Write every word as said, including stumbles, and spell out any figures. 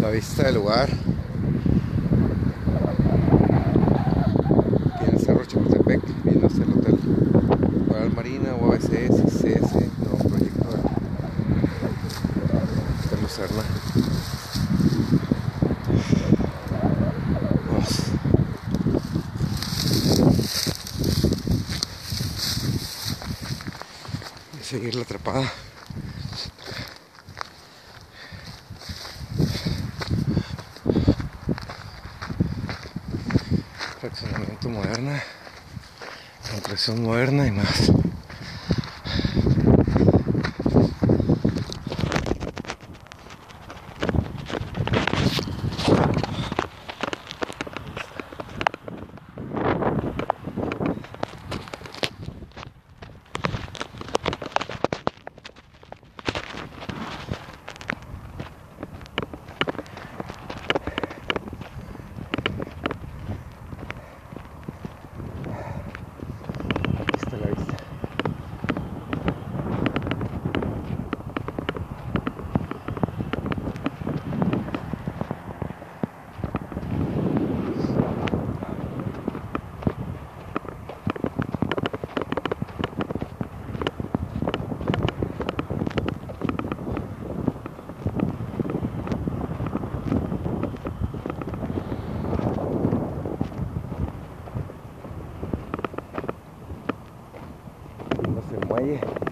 la vista del lugar. Aquí en el Cerro Chapultepec, viendo hasta el Hotel Coral Marina, U A B C S, C S, nuevo proyecto de Hotel Lucerna. Vamos. Y seguir la atrapada. Fraccionamiento moderna, construcción moderna y más. Está la vista. El muelle.